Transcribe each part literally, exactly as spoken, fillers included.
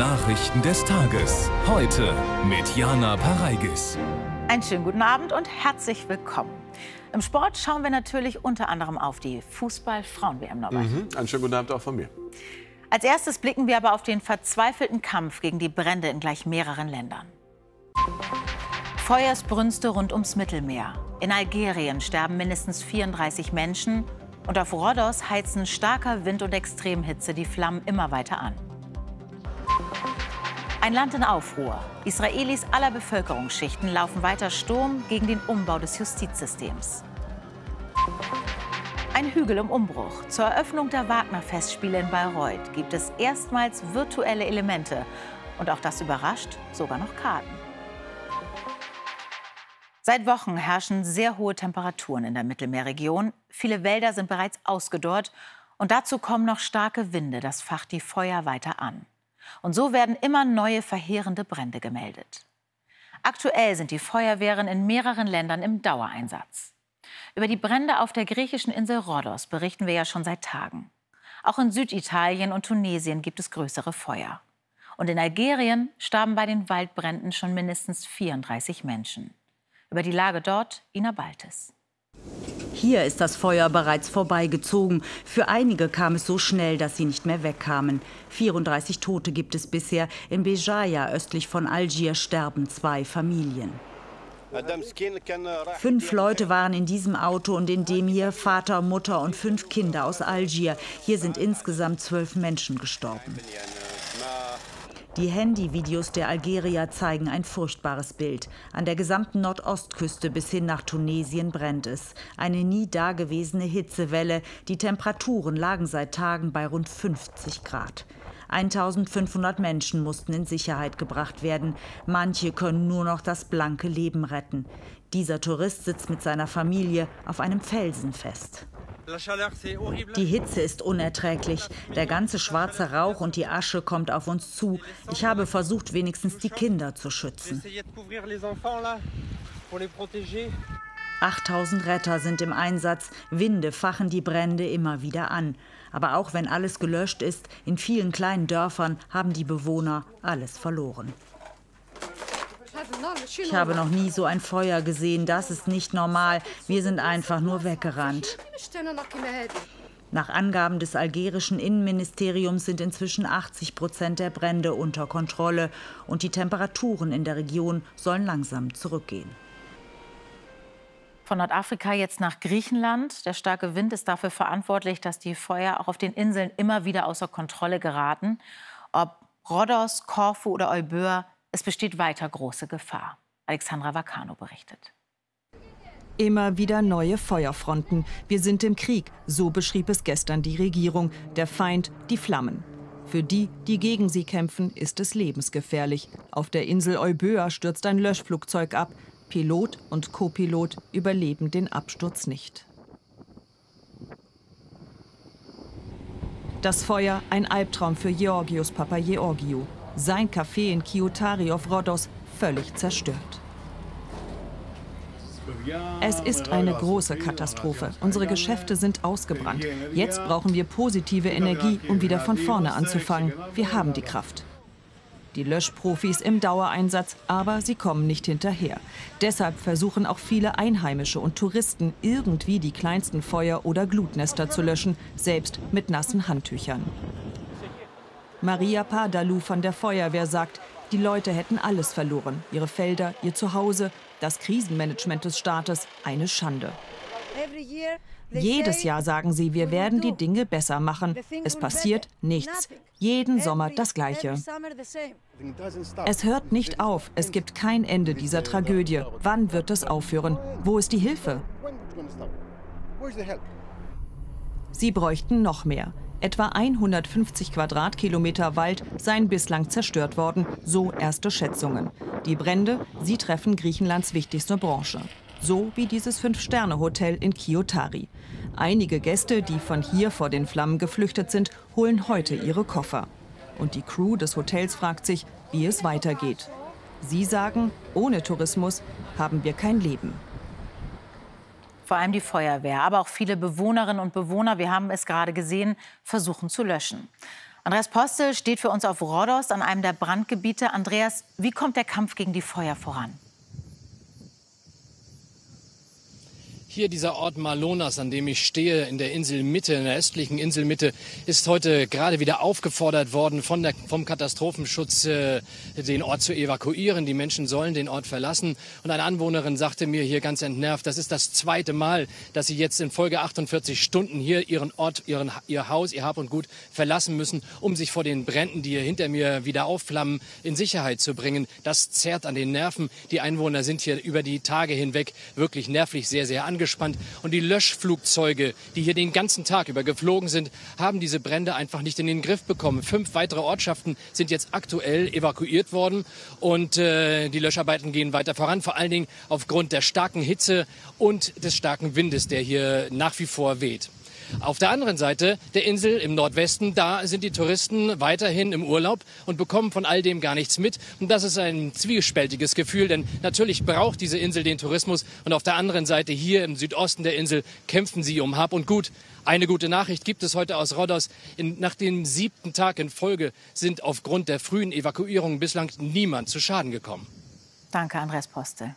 Nachrichten des Tages. Heute mit Jana Pareigis. Einen schönen guten Abend und herzlich willkommen. Im Sport schauen wir natürlich unter anderem auf die Fußball-Frauen-W M. Mhm. Einen schönen guten Abend auch von mir. Als erstes blicken wir aber auf den verzweifelten Kampf gegen die Brände in gleich mehreren Ländern. Feuersbrünste rund ums Mittelmeer. In Algerien sterben mindestens vierunddreißig Menschen. Und auf Rhodos heizen starker Wind und Extremhitze die Flammen immer weiter an. Ein Land in Aufruhr. Israelis aller Bevölkerungsschichten laufen weiter Sturm gegen den Umbau des Justizsystems. Ein Hügel im Umbruch. Zur Eröffnung der Wagner-Festspiele in Bayreuth gibt es erstmals virtuelle Elemente. Und auch das überrascht, sogar noch Karten. Seit Wochen herrschen sehr hohe Temperaturen in der Mittelmeerregion. Viele Wälder sind bereits ausgedorrt. Und dazu kommen noch starke Winde. Das facht die Feuer weiter an. Und so werden immer neue verheerende Brände gemeldet. Aktuell sind die Feuerwehren in mehreren Ländern im Dauereinsatz. Über die Brände auf der griechischen Insel Rhodos berichten wir ja schon seit Tagen. Auch in Süditalien und Tunesien gibt es größere Feuer. Und in Algerien starben bei den Waldbränden schon mindestens vierunddreißig Menschen. Über die Lage dort, Ina Baltes. Hier ist das Feuer bereits vorbeigezogen. Für einige kam es so schnell, dass sie nicht mehr wegkamen. vierunddreißig Tote gibt es bisher. In Béjaïa, östlich von Algier, sterben zwei Familien. Fünf Leute waren in diesem Auto und in dem hier Vater, Mutter und fünf Kinder aus Algier. Hier sind insgesamt zwölf Menschen gestorben. Die Handyvideos der Algerier zeigen ein furchtbares Bild. An der gesamten Nordostküste bis hin nach Tunesien brennt es. Eine nie dagewesene Hitzewelle. Die Temperaturen lagen seit Tagen bei rund fünfzig Grad. eintausendfünfhundert Menschen mussten in Sicherheit gebracht werden. Manche können nur noch das blanke Leben retten. Dieser Tourist sitzt mit seiner Familie auf einem Felsen fest. Die Hitze ist unerträglich. Der ganze schwarze Rauch und die Asche kommt auf uns zu. Ich habe versucht, wenigstens die Kinder zu schützen. achttausend Retter sind im Einsatz. Winde fachen die Brände immer wieder an. Aber auch wenn alles gelöscht ist, in vielen kleinen Dörfern haben die Bewohner alles verloren. Ich habe noch nie so ein Feuer gesehen. Das ist nicht normal. Wir sind einfach nur weggerannt. Nach Angaben des algerischen Innenministeriums sind inzwischen achtzig Prozent der Brände unter Kontrolle. Und die Temperaturen in der Region sollen langsam zurückgehen. Von Nordafrika jetzt nach Griechenland. Der starke Wind ist dafür verantwortlich, dass die Feuer auch auf den Inseln immer wieder außer Kontrolle geraten. Ob Rhodos, Korfu oder Euböa, es besteht weiter große Gefahr. Alexandra Vacano berichtet. Immer wieder neue Feuerfronten. Wir sind im Krieg, so beschrieb es gestern die Regierung. Der Feind, die Flammen. Für die, die gegen sie kämpfen, ist es lebensgefährlich. Auf der Insel Euböa stürzt ein Löschflugzeug ab. Pilot und Co-Pilot überleben den Absturz nicht. Das Feuer, ein Albtraum für Georgios Papageorgiou. Sein Café in Chiotari auf Rhodos völlig zerstört. Es ist eine große Katastrophe. Unsere Geschäfte sind ausgebrannt. Jetzt brauchen wir positive Energie, um wieder von vorne anzufangen. Wir haben die Kraft. Die Löschprofis im Dauereinsatz, aber sie kommen nicht hinterher. Deshalb versuchen auch viele Einheimische und Touristen irgendwie die kleinsten Feuer- oder Glutnester zu löschen, selbst mit nassen Handtüchern. Maria Pardalou von der Feuerwehr sagt, die Leute hätten alles verloren. Ihre Felder, ihr Zuhause, das Krisenmanagement des Staates, eine Schande. Jedes Jahr sagen sie, wir werden die Dinge besser machen. Es passiert nichts. Jeden Sommer das Gleiche. Es hört nicht auf. Es gibt kein Ende dieser Tragödie. Wann wird es aufhören? Wo ist die Hilfe? Sie bräuchten noch mehr. Etwa hundertfünfzig Quadratkilometer Wald seien bislang zerstört worden, so erste Schätzungen. Die Brände, sie treffen Griechenlands wichtigste Branche. So wie dieses Fünf-Sterne-Hotel in Chiotari. Einige Gäste, die von hier vor den Flammen geflüchtet sind, holen heute ihre Koffer. Und die Crew des Hotels fragt sich, wie es weitergeht. Sie sagen, ohne Tourismus haben wir kein Leben. Vor allem die Feuerwehr, aber auch viele Bewohnerinnen und Bewohner, wir haben es gerade gesehen, versuchen zu löschen. Andreas Postel steht für uns auf Rhodos an einem der Brandgebiete. Andreas, wie kommt der Kampf gegen die Feuer voran? Hier dieser Ort Malonas, an dem ich stehe, in der Inselmitte, in der östlichen Inselmitte, ist heute gerade wieder aufgefordert worden von der, vom Katastrophenschutz, äh, den Ort zu evakuieren. Die Menschen sollen den Ort verlassen. Und eine Anwohnerin sagte mir hier ganz entnervt, das ist das zweite Mal, dass sie jetzt in Folge achtundvierzig Stunden hier ihren Ort, ihren, ihr Haus, ihr Hab und Gut verlassen müssen, um sich vor den Bränden, die hier hinter mir wieder aufflammen, in Sicherheit zu bringen. Das zerrt an den Nerven. Die Einwohner sind hier über die Tage hinweg wirklich nervlich sehr, sehr angespannt. Und die Löschflugzeuge, die hier den ganzen Tag über geflogen sind, haben diese Brände einfach nicht in den Griff bekommen. Fünf weitere Ortschaften sind jetzt aktuell evakuiert worden und äh, die Löscharbeiten gehen weiter voran, vor allen Dingen aufgrund der starken Hitze und des starken Windes, der hier nach wie vor weht. Auf der anderen Seite der Insel im Nordwesten, da sind die Touristen weiterhin im Urlaub und bekommen von all dem gar nichts mit. Und das ist ein zwiespältiges Gefühl, denn natürlich braucht diese Insel den Tourismus. Und auf der anderen Seite hier im Südosten der Insel kämpfen sie um Hab und Gut. Eine gute Nachricht gibt es heute aus Rhodos. In, nach dem siebten Tag in Folge sind aufgrund der frühen Evakuierung bislang niemand zu Schaden gekommen. Danke, Andreas Postel.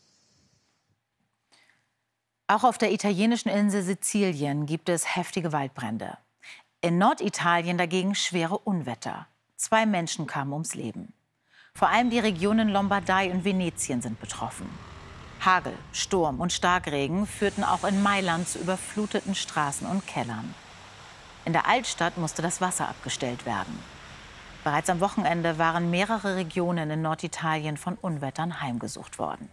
Auch auf der italienischen Insel Sizilien gibt es heftige Waldbrände. In Norditalien dagegen schwere Unwetter. Zwei Menschen kamen ums Leben. Vor allem die Regionen Lombardei und Venetien sind betroffen. Hagel, Sturm und Starkregen führten auch in Mailand zu überfluteten Straßen und Kellern. In der Altstadt musste das Wasser abgestellt werden. Bereits am Wochenende waren mehrere Regionen in Norditalien von Unwettern heimgesucht worden.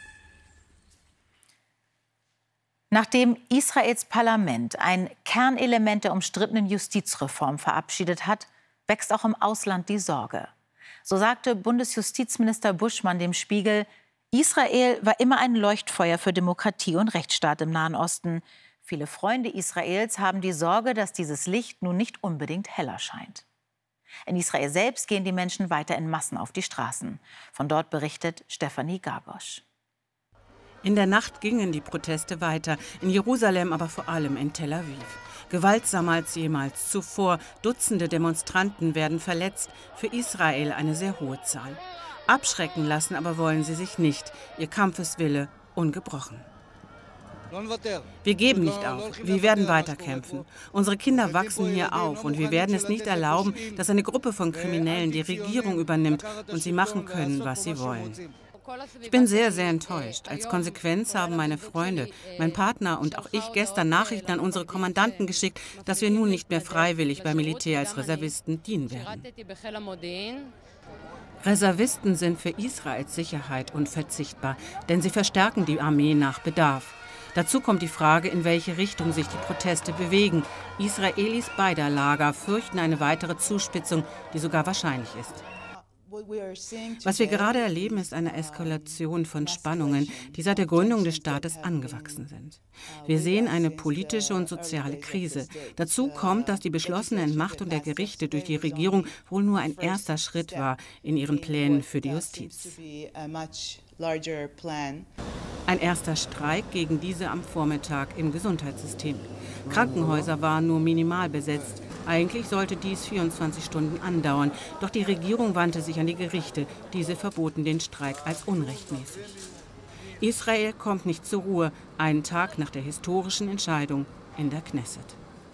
Nachdem Israels Parlament ein Kernelement der umstrittenen Justizreform verabschiedet hat, wächst auch im Ausland die Sorge. So sagte Bundesjustizminister Buschmann dem Spiegel, Israel war immer ein Leuchtfeuer für Demokratie und Rechtsstaat im Nahen Osten. Viele Freunde Israels haben die Sorge, dass dieses Licht nun nicht unbedingt heller scheint. In Israel selbst gehen die Menschen weiter in Massen auf die Straßen. Von dort berichtet Stefanie Gargosch. In der Nacht gingen die Proteste weiter, in Jerusalem, aber vor allem in Tel Aviv. Gewaltsamer als jemals zuvor. Dutzende Demonstranten werden verletzt, für Israel eine sehr hohe Zahl. Abschrecken lassen aber wollen sie sich nicht. Ihr Kampfeswille ungebrochen. Wir geben nicht auf. Wir werden weiterkämpfen. Unsere Kinder wachsen hier auf und wir werden es nicht erlauben, dass eine Gruppe von Kriminellen die Regierung übernimmt und sie machen können, was sie wollen. Ich bin sehr, sehr enttäuscht. Als Konsequenz haben meine Freunde, mein Partner und auch ich gestern Nachrichten an unsere Kommandanten geschickt, dass wir nun nicht mehr freiwillig beim Militär als Reservisten dienen werden. Reservisten sind für Israels Sicherheit unverzichtbar, denn sie verstärken die Armee nach Bedarf. Dazu kommt die Frage, in welche Richtung sich die Proteste bewegen. Israelis beider Lager fürchten eine weitere Zuspitzung, die sogar wahrscheinlich ist. Was wir gerade erleben, ist eine Eskalation von Spannungen, die seit der Gründung des Staates angewachsen sind. Wir sehen eine politische und soziale Krise. Dazu kommt, dass die beschlossene Entmachtung der Gerichte durch die Regierung wohl nur ein erster Schritt war in ihren Plänen für die Justiz. Ein erster Streik gegen diese am Vormittag im Gesundheitssystem. Krankenhäuser waren nur minimal besetzt. Eigentlich sollte dies vierundzwanzig Stunden andauern, doch die Regierung wandte sich an die Gerichte. Diese verboten den Streik als unrechtmäßig. Israel kommt nicht zur Ruhe, einen Tag nach der historischen Entscheidung in der Knesset.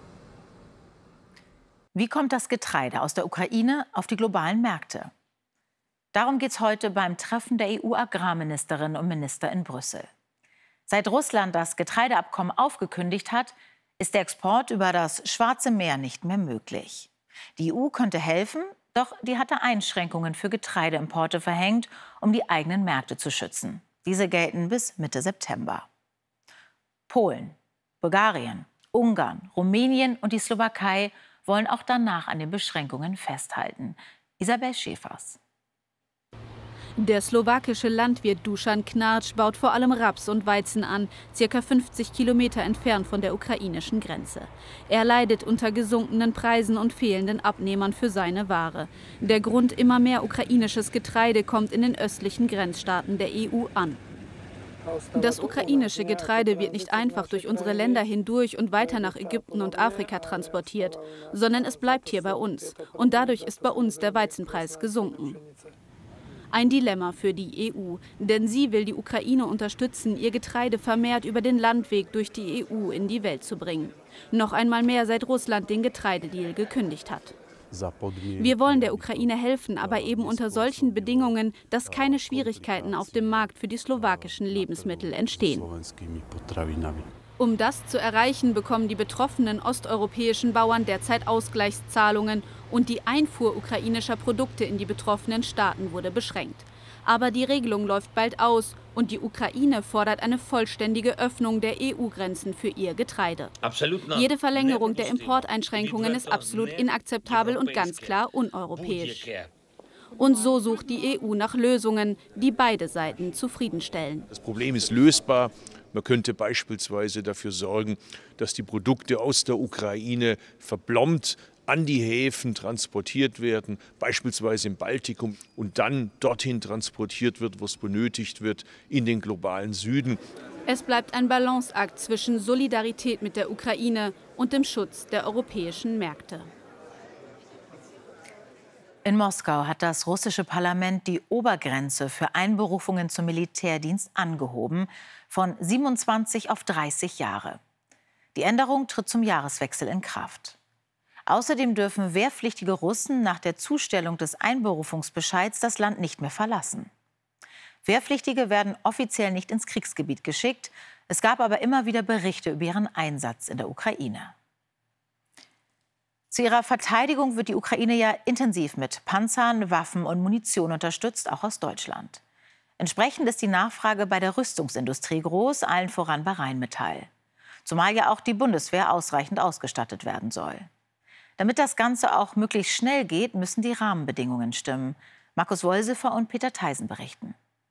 Wie kommt das Getreide aus der Ukraine auf die globalen Märkte? Darum geht es heute beim Treffen der E U-Agrarministerinnen und Minister in Brüssel. Seit Russland das Getreideabkommen aufgekündigt hat, ist der Export über das Schwarze Meer nicht mehr möglich. Die E U könnte helfen, doch die hatte Einschränkungen für Getreideimporte verhängt, um die eigenen Märkte zu schützen. Diese gelten bis Mitte September. Polen, Bulgarien, Ungarn, Rumänien und die Slowakei wollen auch danach an den Beschränkungen festhalten. Isabel Schäfers. Der slowakische Landwirt Dusan Knarč baut vor allem Raps und Weizen an, circa fünfzig Kilometer entfernt von der ukrainischen Grenze. Er leidet unter gesunkenen Preisen und fehlenden Abnehmern für seine Ware. Der Grund: immer mehr ukrainisches Getreide kommt in den östlichen Grenzstaaten der E U an. Das ukrainische Getreide wird nicht einfach durch unsere Länder hindurch und weiter nach Ägypten und Afrika transportiert, sondern es bleibt hier bei uns. Und dadurch ist bei uns der Weizenpreis gesunken. Ein Dilemma für die E U, denn sie will die Ukraine unterstützen, ihr Getreide vermehrt über den Landweg durch die E U in die Welt zu bringen. Noch einmal mehr, seit Russland den Getreidedeal gekündigt hat. Wir wollen der Ukraine helfen, aber eben unter solchen Bedingungen, dass keine Schwierigkeiten auf dem Markt für die slowakischen Lebensmittel entstehen. Um das zu erreichen, bekommen die betroffenen osteuropäischen Bauern derzeit Ausgleichszahlungen und die Einfuhr ukrainischer Produkte in die betroffenen Staaten wurde beschränkt. Aber die Regelung läuft bald aus und die Ukraine fordert eine vollständige Öffnung der E U-Grenzen für ihr Getreide. Jede Verlängerung der Importeinschränkungen ist absolut inakzeptabel und ganz klar uneuropäisch. Und so sucht die E U nach Lösungen, die beide Seiten zufriedenstellen. Das Problem ist lösbar. Man könnte beispielsweise dafür sorgen, dass die Produkte aus der Ukraine verplombt an die Häfen transportiert werden, beispielsweise im Baltikum, und dann dorthin transportiert wird, wo es benötigt wird, in den globalen Süden. Es bleibt ein Balanceakt zwischen Solidarität mit der Ukraine und dem Schutz der europäischen Märkte. In Moskau hat das russische Parlament die Obergrenze für Einberufungen zum Militärdienst angehoben, von siebenundzwanzig auf dreißig Jahre. Die Änderung tritt zum Jahreswechsel in Kraft. Außerdem dürfen wehrpflichtige Russen nach der Zustellung des Einberufungsbescheids das Land nicht mehr verlassen. Wehrpflichtige werden offiziell nicht ins Kriegsgebiet geschickt. Es gab aber immer wieder Berichte über ihren Einsatz in der Ukraine. Zu ihrer Verteidigung wird die Ukraine ja intensiv mit Panzern, Waffen und Munition unterstützt, auch aus Deutschland. Entsprechend ist die Nachfrage bei der Rüstungsindustrie groß, allen voran bei Rheinmetall. Zumal ja auch die Bundeswehr ausreichend ausgestattet werden soll. Damit das Ganze auch möglichst schnell geht, müssen die Rahmenbedingungen stimmen. Markus Wolsefer und Peter Theisen berichten.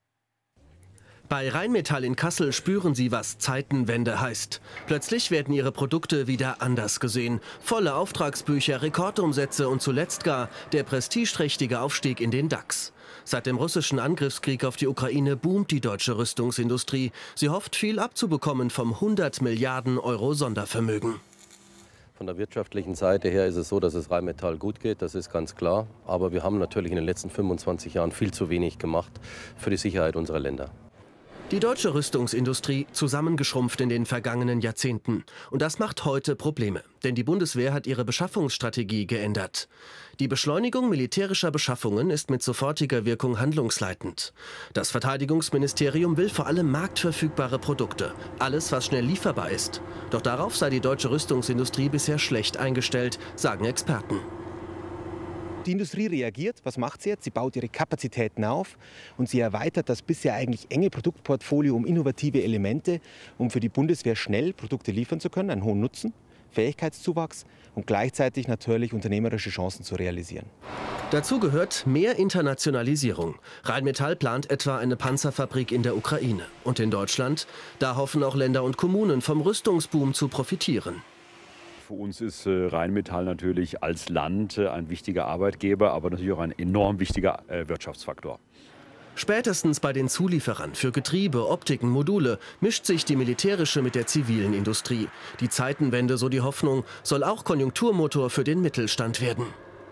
Bei Rheinmetall in Kassel spüren sie, was Zeitenwende heißt. Plötzlich werden ihre Produkte wieder anders gesehen. Volle Auftragsbücher, Rekordumsätze und zuletzt gar der prestigeträchtige Aufstieg in den DAX. Seit dem russischen Angriffskrieg auf die Ukraine boomt die deutsche Rüstungsindustrie. Sie hofft, viel abzubekommen vom hundert Milliarden Euro Sondervermögen. Von der wirtschaftlichen Seite her ist es so, dass es Rheinmetall gut geht, das ist ganz klar. Aber wir haben natürlich in den letzten fünfundzwanzig Jahren viel zu wenig gemacht für die Sicherheit unserer Länder. Die deutsche Rüstungsindustrie zusammengeschrumpft in den vergangenen Jahrzehnten. Und das macht heute Probleme. Denn die Bundeswehr hat ihre Beschaffungsstrategie geändert. Die Beschleunigung militärischer Beschaffungen ist mit sofortiger Wirkung handlungsleitend. Das Verteidigungsministerium will vor allem marktverfügbare Produkte. Alles, was schnell lieferbar ist. Doch darauf sei die deutsche Rüstungsindustrie bisher schlecht eingestellt, sagen Experten. Die Industrie reagiert. Was macht sie jetzt? Sie baut ihre Kapazitäten auf und sie erweitert das bisher eigentlich enge Produktportfolio um innovative Elemente, um für die Bundeswehr schnell Produkte liefern zu können, einen hohen Nutzen, Fähigkeitszuwachs und gleichzeitig natürlich unternehmerische Chancen zu realisieren. Dazu gehört mehr Internationalisierung. Rheinmetall plant etwa eine Panzerfabrik in der Ukraine. Und in Deutschland, da hoffen auch Länder und Kommunen vom Rüstungsboom zu profitieren. Für uns ist äh, Rheinmetall natürlich als Land äh, ein wichtiger Arbeitgeber, aber natürlich auch ein enorm wichtiger äh, Wirtschaftsfaktor. Spätestens bei den Zulieferern für Getriebe, Optiken, Module mischt sich die militärische mit der zivilen Industrie. Die Zeitenwende, so die Hoffnung, soll auch Konjunkturmotor für den Mittelstand werden.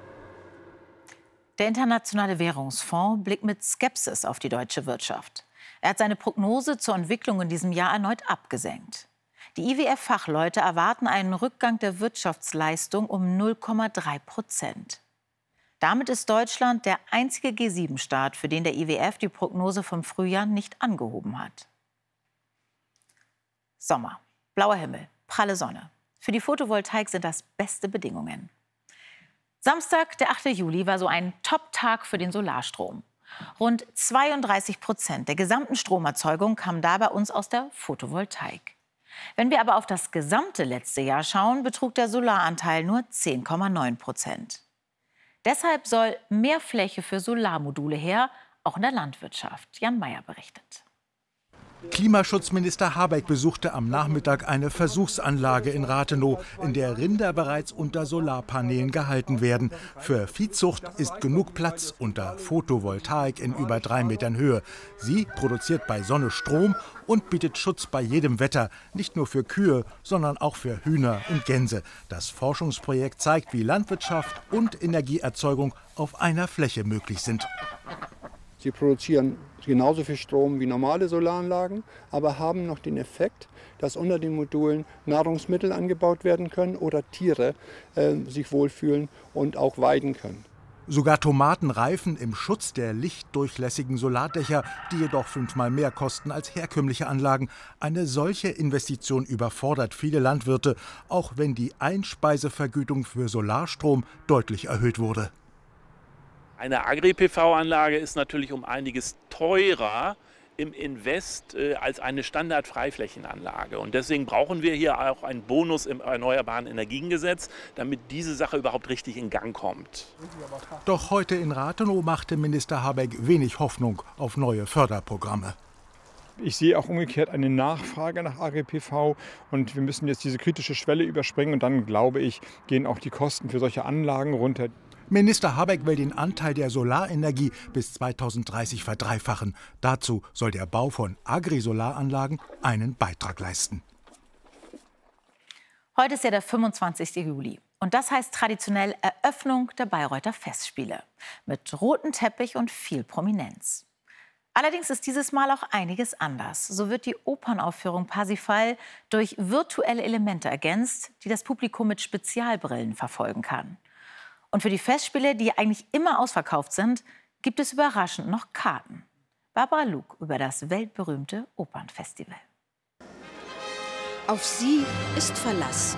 Der Internationale Währungsfonds blickt mit Skepsis auf die deutsche Wirtschaft. Er hat seine Prognose zur Entwicklung in diesem Jahr erneut abgesenkt. Die I W F-Fachleute erwarten einen Rückgang der Wirtschaftsleistung um null Komma drei Prozent. Damit ist Deutschland der einzige G sieben Staat, für den der I W F die Prognose vom Frühjahr nicht angehoben hat. Sommer, blauer Himmel, pralle Sonne. Für die Photovoltaik sind das beste Bedingungen. Samstag, der achte Juli, war so ein Top-Tag für den Solarstrom. Rund zweiunddreißig Prozent der gesamten Stromerzeugung kam da bei uns aus der Photovoltaik. Wenn wir aber auf das gesamte letzte Jahr schauen, betrug der Solaranteil nur zehn Komma neun Prozent. Deshalb soll mehr Fläche für Solarmodule her, auch in der Landwirtschaft. Jan Meyer berichtet. Klimaschutzminister Habeck besuchte am Nachmittag eine Versuchsanlage in Rathenow, in der Rinder bereits unter Solarpanelen gehalten werden. Für Viehzucht ist genug Platz unter Photovoltaik in über drei Metern Höhe. Sie produziert bei Sonne Strom und bietet Schutz bei jedem Wetter, nicht nur für Kühe, sondern auch für Hühner und Gänse. Das Forschungsprojekt zeigt, wie Landwirtschaft und Energieerzeugung auf einer Fläche möglich sind. Sie produzieren genauso viel Strom wie normale Solaranlagen, aber haben noch den Effekt, dass unter den Modulen Nahrungsmittel angebaut werden können oder Tiere äh, sich wohlfühlen und auch weiden können. Sogar Tomaten reifen im Schutz der lichtdurchlässigen Solardächer, die jedoch fünfmal mehr kosten als herkömmliche Anlagen. Eine solche Investition überfordert viele Landwirte, auch wenn die Einspeisevergütung für Solarstrom deutlich erhöht wurde. Eine Agri-P V-Anlage ist natürlich um einiges teurer im Invest äh, als eine Standard-Freiflächenanlage. Und deswegen brauchen wir hier auch einen Bonus im Erneuerbaren Energiengesetz, damit diese Sache überhaupt richtig in Gang kommt. Doch heute in Rathenow machte Minister Habeck wenig Hoffnung auf neue Förderprogramme. Ich sehe auch umgekehrt eine Nachfrage nach Agri-P V und wir müssen jetzt diese kritische Schwelle überspringen und dann, glaube ich, gehen auch die Kosten für solche Anlagen runter. Minister Habeck will den Anteil der Solarenergie bis zweitausenddreißig verdreifachen. Dazu soll der Bau von Agri-Solaranlagen einen Beitrag leisten. Heute ist ja der fünfundzwanzigste Juli. Und das heißt traditionell Eröffnung der Bayreuther Festspiele. Mit rotem Teppich und viel Prominenz. Allerdings ist dieses Mal auch einiges anders. So wird die Opernaufführung Parsifal durch virtuelle Elemente ergänzt, die das Publikum mit Spezialbrillen verfolgen kann. Und für die Festspiele, die eigentlich immer ausverkauft sind, gibt es überraschend noch Karten. Barbara Luck über das weltberühmte Opernfestival. Auf sie ist Verlass.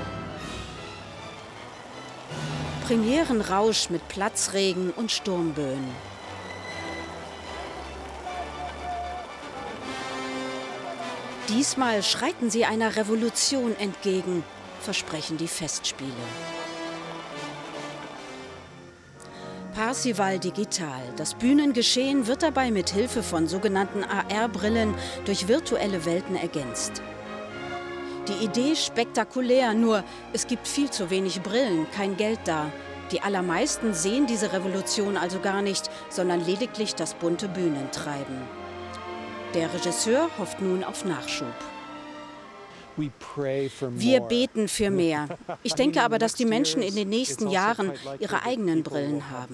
Premierenrausch mit Platzregen und Sturmböen. Diesmal schreiten sie einer Revolution entgegen, versprechen die Festspiele. Parsifal Digital. Das Bühnengeschehen wird dabei mit Hilfe von sogenannten A R-Brillen durch virtuelle Welten ergänzt. Die Idee spektakulär, nur es gibt viel zu wenig Brillen, kein Geld da. Die allermeisten sehen diese Revolution also gar nicht, sondern lediglich das bunte Bühnentreiben. Der Regisseur hofft nun auf Nachschub. Wir beten für mehr. Ich denke aber, dass die Menschen in den nächsten Jahren ihre eigenen Brillen haben.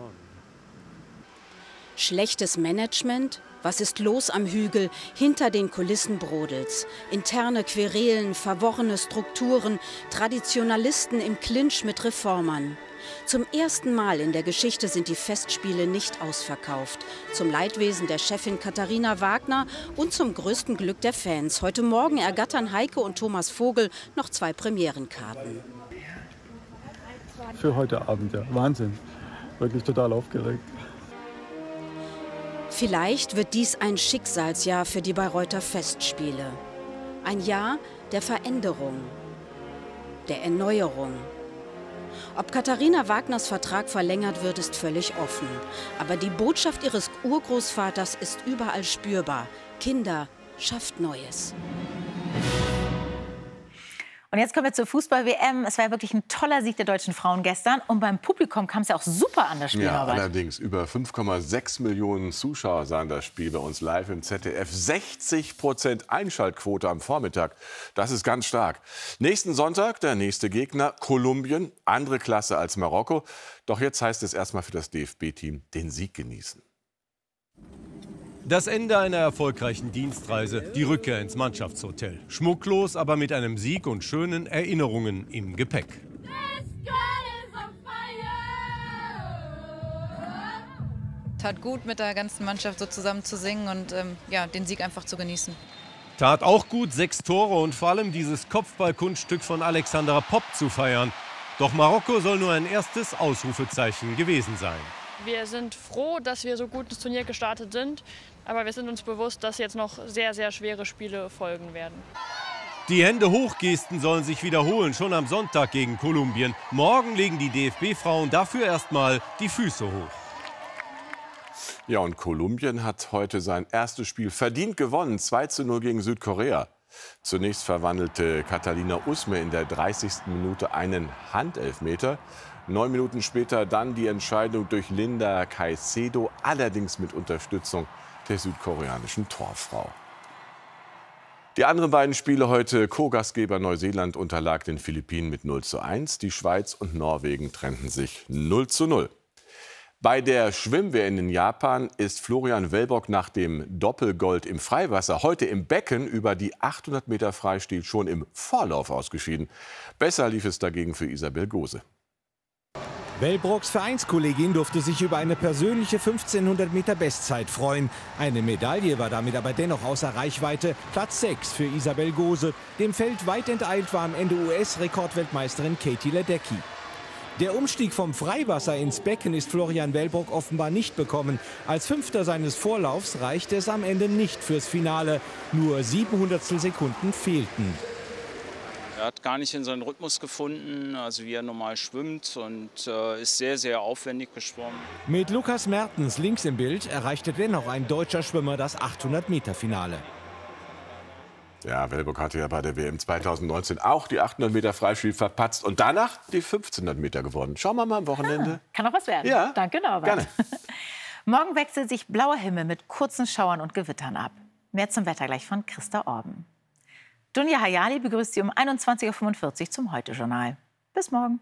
Schlechtes Management? Was ist los am Hügel? Hinter den Kulissen brodelt's. Interne Querelen, verworrene Strukturen, Traditionalisten im Clinch mit Reformern. Zum ersten Mal in der Geschichte sind die Festspiele nicht ausverkauft. Zum Leidwesen der Chefin Katharina Wagner und zum größten Glück der Fans. Heute Morgen ergattern Heike und Thomas Vogel noch zwei Premierenkarten. Für heute Abend, ja. Wahnsinn. Wirklich total aufgeregt. Vielleicht wird dies ein Schicksalsjahr für die Bayreuther Festspiele. Ein Jahr der Veränderung, der Erneuerung. Ob Katharina Wagners Vertrag verlängert wird, ist völlig offen. Aber die Botschaft ihres Urgroßvaters ist überall spürbar. Kinder, schafft Neues. Und jetzt kommen wir zur Fußball-W M. Es war ja wirklich ein toller Sieg der deutschen Frauen gestern. Und beim Publikum kam es ja auch super an das Spiel. Ja, allerdings. Über fünf Komma sechs Millionen Zuschauer sahen das Spiel bei uns live im Z D F. sechzig Prozent Einschaltquote am Vormittag. Das ist ganz stark. Nächsten Sonntag der nächste Gegner, Kolumbien. Andere Klasse als Marokko. Doch jetzt heißt es erstmal für das D F B-Team den Sieg genießen. Das Ende einer erfolgreichen Dienstreise, die Rückkehr ins Mannschaftshotel. Schmucklos, aber mit einem Sieg und schönen Erinnerungen im Gepäck. Tat gut, mit der ganzen Mannschaft so zusammen zu singen und ähm, ja, den Sieg einfach zu genießen. Tat auch gut, sechs Tore und vor allem dieses Kopfballkunststück von Alexandra Popp zu feiern. Doch Marokko soll nur ein erstes Ausrufezeichen gewesen sein. Wir sind froh, dass wir so gut ins Turnier gestartet sind. Aber wir sind uns bewusst, dass jetzt noch sehr, sehr schwere Spiele folgen werden. Die Hände hochgesten sollen sich wiederholen, schon am Sonntag gegen Kolumbien. Morgen legen die D F B-Frauen dafür erstmal die Füße hoch. Ja, und Kolumbien hat heute sein erstes Spiel verdient gewonnen. zwei zu null gegen Südkorea. Zunächst verwandelte Catalina Usme in der dreißigsten Minute einen Handelfmeter. Neun Minuten später dann die Entscheidung durch Linda Caicedo, allerdings mit Unterstützung der südkoreanischen Torfrau. Die anderen beiden Spiele heute: Co-Gastgeber Neuseeland unterlag den Philippinen mit null zu eins. Die Schweiz und Norwegen trennten sich null zu null. Bei der Schwimm-W M in Japan ist Florian Wellbock nach dem Doppelgold im Freiwasser heute im Becken über die achthundert Meter Freistil schon im Vorlauf ausgeschieden. Besser lief es dagegen für Isabel Gose. Wellbrocks Vereinskollegin durfte sich über eine persönliche fünfzehnhundert Meter Bestzeit freuen. Eine Medaille war damit aber dennoch außer Reichweite. Platz sechs für Isabel Gose. Dem Feld weit enteilt war am Ende U S-Rekordweltmeisterin Katie Ledecky. Der Umstieg vom Freiwasser ins Becken ist Florian Wellbrock offenbar nicht bekommen. Als Fünfter seines Vorlaufs reichte es am Ende nicht fürs Finale. Nur sieben Hundertstel Sekunden fehlten. Er hat gar nicht in seinen Rhythmus gefunden, also wie er normal schwimmt, und äh, ist sehr, sehr aufwendig geschwommen. Mit Lukas Mertens links im Bild erreichte dennoch ein deutscher Schwimmer das achthundert Meter Finale. Ja, Wellbock hatte ja bei der W M zweitausendneunzehn auch die achthundert Meter Freistil verpatzt und danach die fünfzehnhundert Meter gewonnen. Schauen wir mal am Wochenende. Ah, kann noch was werden. Ja, danke Norbert. Gerne. Morgen wechselt sich blauer Himmel mit kurzen Schauern und Gewittern ab. Mehr zum Wetter gleich von Christa Orben. Dunja Hayali begrüßt Sie um einundzwanzig Uhr fünfundvierzig zum Heute-Journal. Bis morgen.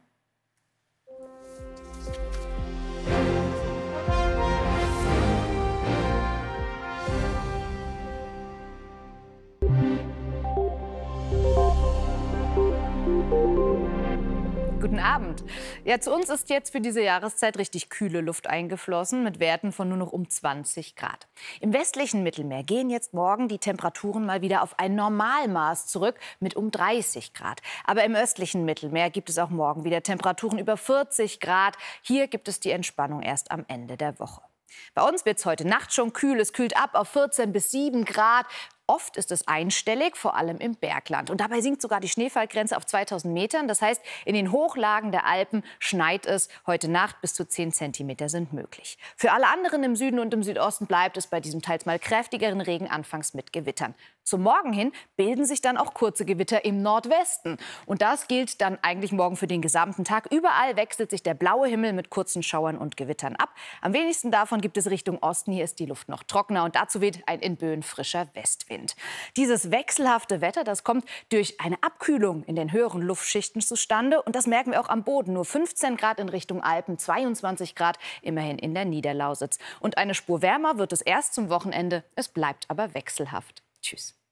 Guten Abend. Ja, zu uns ist jetzt für diese Jahreszeit richtig kühle Luft eingeflossen mit Werten von nur noch um zwanzig Grad. Im westlichen Mittelmeer gehen jetzt morgen die Temperaturen mal wieder auf ein Normalmaß zurück mit um dreißig Grad. Aber im östlichen Mittelmeer gibt es auch morgen wieder Temperaturen über vierzig Grad. Hier gibt es die Entspannung erst am Ende der Woche. Bei uns wird es heute Nacht schon kühl. Es kühlt ab auf vierzehn bis sieben Grad. Oft ist es einstellig, vor allem im Bergland. Und dabei sinkt sogar die Schneefallgrenze auf zweitausend Metern. Das heißt, in den Hochlagen der Alpen schneit es. Heute Nacht bis zu zehn Zentimeter sind möglich. Für alle anderen im Süden und im Südosten bleibt es bei diesem teils mal kräftigeren Regen anfangs mit Gewittern. Zum Morgen hin bilden sich dann auch kurze Gewitter im Nordwesten. Und das gilt dann eigentlich morgen für den gesamten Tag. Überall wechselt sich der blaue Himmel mit kurzen Schauern und Gewittern ab. Am wenigsten davon gibt es Richtung Osten. Hier ist die Luft noch trockener und dazu weht ein in Böen frischer Westwind. Dieses wechselhafte Wetter, das kommt durch eine Abkühlung in den höheren Luftschichten zustande. Und das merken wir auch am Boden. Nur fünfzehn Grad in Richtung Alpen, zweiundzwanzig Grad immerhin in der Niederlausitz. Und eine Spur wärmer wird es erst zum Wochenende. Es bleibt aber wechselhaft. Tschüss.